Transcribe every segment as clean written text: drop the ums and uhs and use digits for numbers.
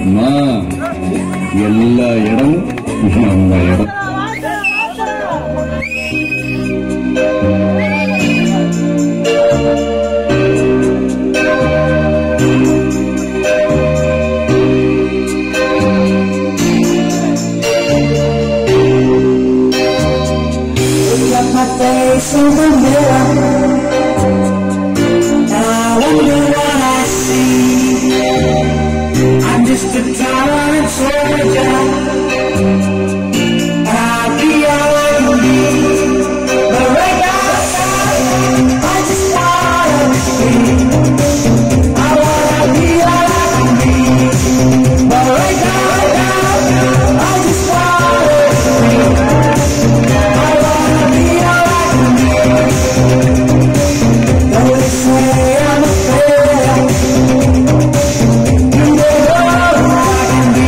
எல்லா இடமும் நம்ம இடம். In the mirror, now I wonder what I see. I'm just a tyrant soldier. I'll be all I can be. But right now, I just wanna be free. I wanna be all I can be. But right now, I just wanna be free. I wanna be all I can be. Though they say I'm a failure, you know who I can be.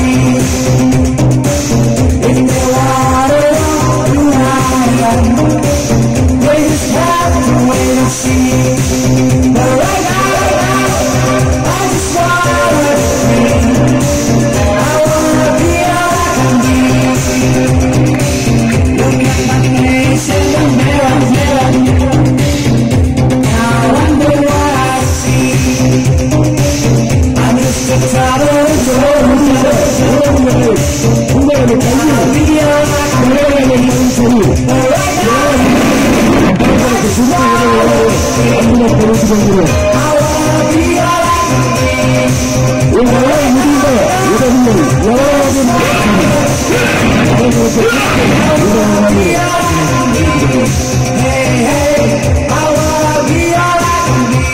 If they want to know who I am, they just have to wait and see. But right now, I just wanna be free. I wanna be all I can be. Look at my face in the mirror, now I wonder what I see. I'm just a traveling soldier. I'll be all I can be. But right now, I just wanna be free. I wanna be all I can be. Hey, hey, I wanna be all I can be.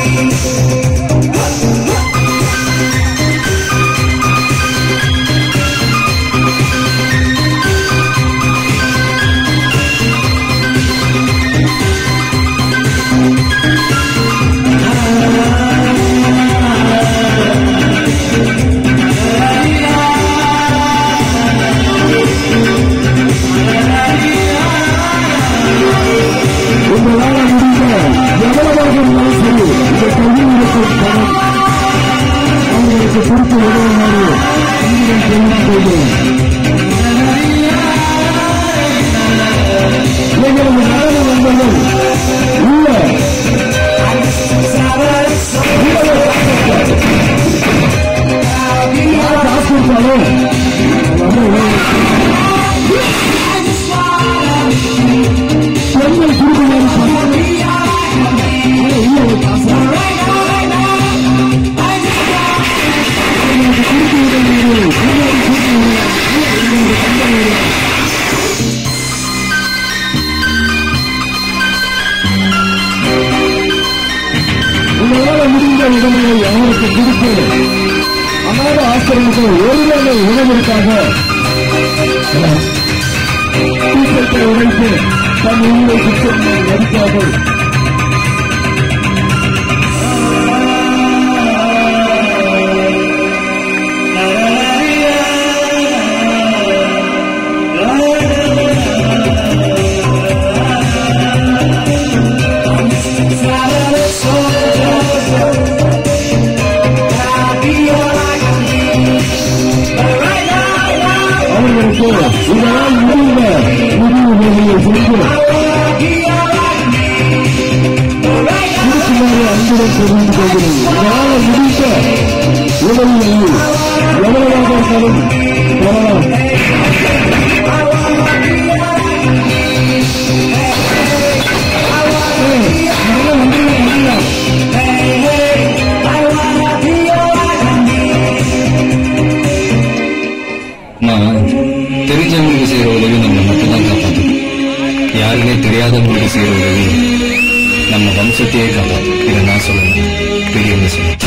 தெரிஞ்சவங்களுக்கு செய்யற உதவி நம்ம மட்டும்தான் காப்பாற்றும். யாருமே தெரியாதவங்களுக்கு செய்யற உதவி நம்ம வம்சத்தையே காப்பாற்றும். இதை நான் சொல்லணும், பெரியவங்க சொல்லணும்.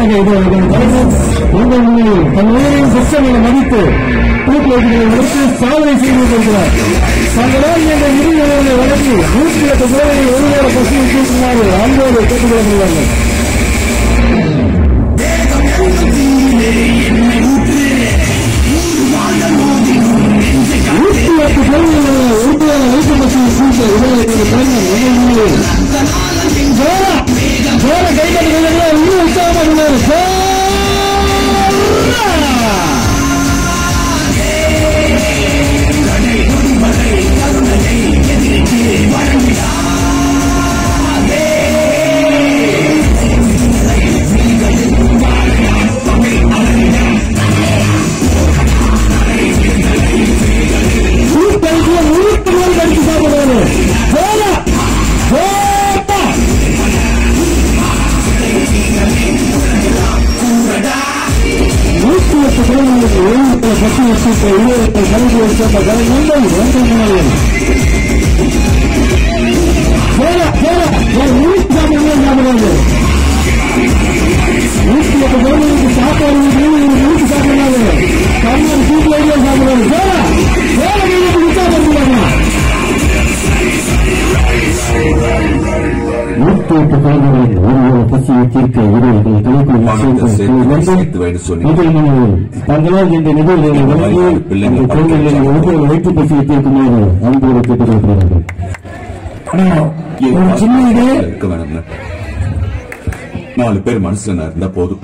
மதித்து தூக்குகளை எடுத்து சாதனை செய்து கொண்டிருக்கிறார். தங்களால் என்ற இறுதிகளை வழங்கி 108 பேரை ஒருவேளை பசுமை தூக்குமாறு அன்போடு கேட்டுக்கொள்ளப்படுவார்கள். தங்களால் இந்த நிகழ்வுகளை வழங்கி அந்த குழந்தைகளை ஒவ்வொரு வயிற்று பசியை தீர்க்குமாறு அன்போடு கேட்டுக்கொள்கிறார்கள். சின்ன இருக்க வேணும், 4 பேர் மனசுல இருந்தா போதும்.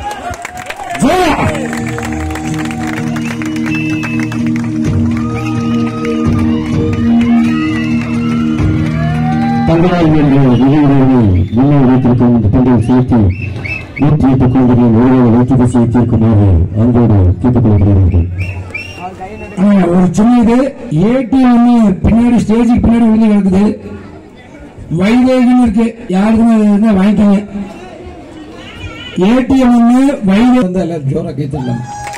தங்களால் என்ற நிகழ்வுகளை முன்னே வைத்திருக்கும் இந்த பெண்கள் சேர்த்து 108 குழந்தைகளின் ஒருவரை வயிற்று பசியை தீர்க்குமாறு அன்போடு கேட்டுக்கொள்கிறார்கள். ஒரு சின்னது ஏடிஎம் பின்னாடி ஸ்டேஜுக்கு பின்னாடி விழுந்து கிடக்குது. வைவேகின்னு இருக்கு, யாருக்குமே வாங்கிக்கோங்க. ஏடிஎம் வைவே ஜோரா கேட்கலாம்.